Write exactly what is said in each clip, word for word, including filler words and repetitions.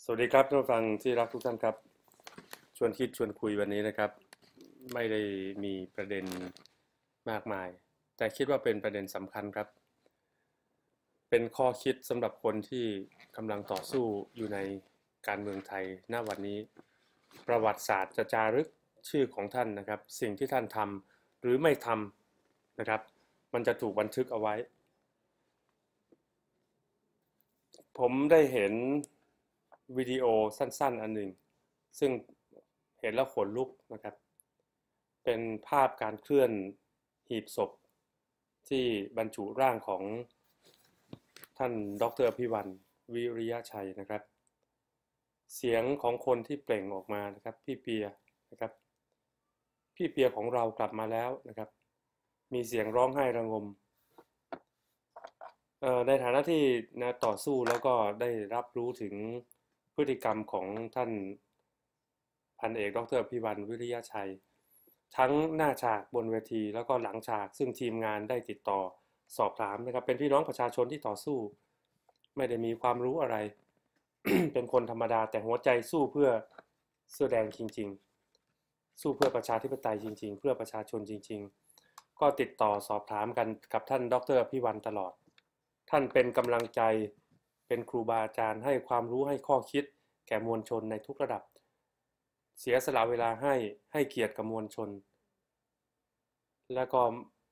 สวัสดีครับท่านผู้ฟังที่รักทุกท่านครับชวนคิดชวนคุยวันนี้นะครับไม่ได้มีประเด็นมากมายแต่คิดว่าเป็นประเด็นสำคัญครับเป็นข้อคิดสำหรับคนที่กำลังต่อสู้อยู่ในการเมืองไทยณวันนี้ประวัติศาสตร์จะจารึกชื่อของท่านนะครับสิ่งที่ท่านทำหรือไม่ทำนะครับมันจะถูกบันทึกเอาไว้ผมได้เห็นวิดีโอสั้นๆอันหนึ่งซึ่งเห็นแล้วขนลุกนะครับเป็นภาพการเคลื่อนหีบศพที่บรรจุร่างของท่านดรพิวันวิริยะชัยนะครับเสียงของคนที่เปล่งออกมานะครับพี่เปียนะครับพี่เปียของเรากลับมาแล้วนะครับมีเสียงร้องไห้ระงมในฐานะที่นะต่อสู้แล้วก็ได้รับรู้ถึงพฤติกรรมของท่านพันเอกดรพิวันวิริยะชัยทั้งหน้าฉากบนเวทีแล้วก็หลังฉากซึ่งทีมงานได้ติดต่อสอบถามนะครับเป็นพี่น้องประชาชนที่ต่อสู้ไม่ได้มีความรู้อะไร เป็นคนธรรมดาแต่หัวใจสู้เพื่อเสื้อแดงจริงๆสู้เพื่อประชาธิปไตยจริงๆเพื่อประชาชนจริงๆก็ติดต่อสอบถามกันกับท่านดรพิวันตลอดท่านเป็นกำลังใจเป็นครูบาอาจารย์ให้ความรู้ให้ข้อคิดแก่มวลชนในทุกระดับเสียสละเวลาให้ให้เกียรติกับมวลชนแล้วก็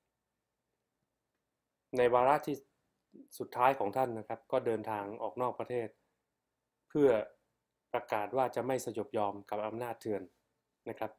ในวาระที่สุดท้ายของท่านนะครับก็เดินทางออกนอกประเทศเพื่อประกาศว่าจะไม่สยบยอมกับอำนาจเถื่อนนะครับ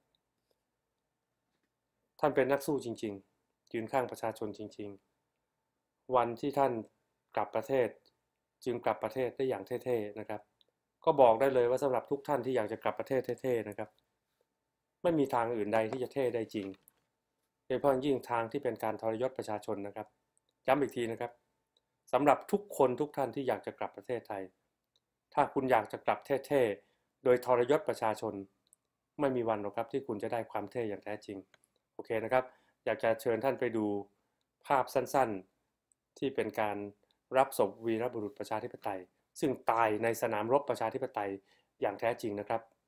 ท่านเป็นนักสู้จริงๆยืนข้างประชาชนจริงๆวันที่ท่านกลับประเทศจึงกลับประเทศได้อย่างเท่ๆนะครับก็บอกได้เลยว่าสำหรับทุกท่านที่อยากจะกลับประเทศเท่ๆนะครับไม่มีทางอื่นใดที่จะเท่ได้จริงโดยเฉพาะยิ่งทางที่เป็นการทรยศประชาชนนะครับย้ำอีกทีนะครับสำหรับทุกคนทุกท่านที่อยากจะกลับประเทศไทยถ้าคุณอยากจะกลับเท่ๆโดยทรยศประชาชนไม่มีวันหรอกครับที่คุณจะได้ความเท่อย่างแท้จริงโอเคนะครับอยากจะเชิญท่านไปดูภาพสั้นๆที่เป็นการรับศพวีรบุรุษประชาธิปไตยซึ่งตายในสนามรบประชาธิปไตยอย่างแท้จริงนะครับ